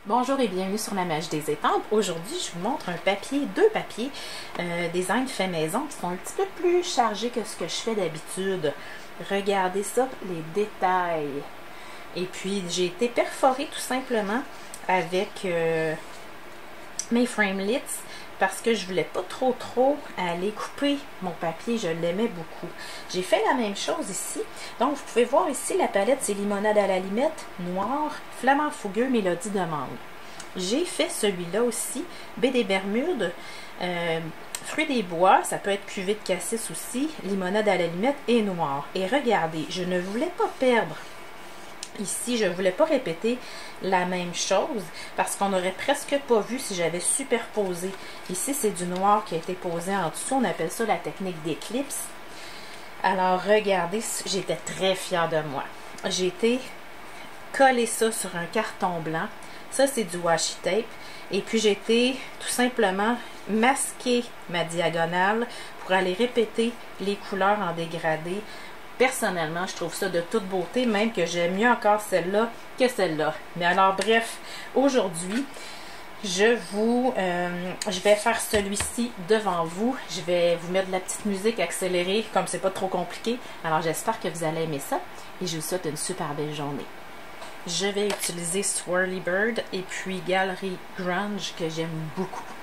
Bonjour et bienvenue sur la magie des étampes. Aujourd'hui, je vous montre deux papiers design fait maison qui sont un petit peu plus chargés que ce que je fais d'habitude. Regardez ça, les détails. Et puis, j'ai été perforée tout simplement avec mes framelits parce que je voulais pas trop aller couper mon papier, je l'aimais beaucoup. J'ai fait la même chose ici. Donc, vous pouvez voir ici, la palette, c'est limonade à la limette, noir, flamand fougueux, mélodie de mangue. J'ai fait celui-là aussi, baie des Bermudes, fruits des bois, ça peut être cuvée de cassis aussi, limonade à la limette et noir. Et regardez, je ne voulais pas perdre. Ici, je ne voulais pas répéter la même chose parce qu'on n'aurait presque pas vu si j'avais superposé. Ici, c'est du noir qui a été posé en dessous. On appelle ça la technique d'éclipse. Alors, regardez, j'étais très fière de moi. J'ai été coller ça sur un carton blanc. Ça, c'est du washi tape. Et puis, j'ai été tout simplement masquer ma diagonale pour aller répéter les couleurs en dégradé. Personnellement, je trouve ça de toute beauté, même que j'aime mieux encore celle-là que celle-là. Mais alors, bref, aujourd'hui, je vais faire celui-ci devant vous. Je vais vous mettre de la petite musique accélérée, comme c'est pas trop compliqué. Alors, j'espère que vous allez aimer ça et je vous souhaite une super belle journée. Je vais utiliser Swirly Bird et puis Galerie Grunge que j'aime beaucoup.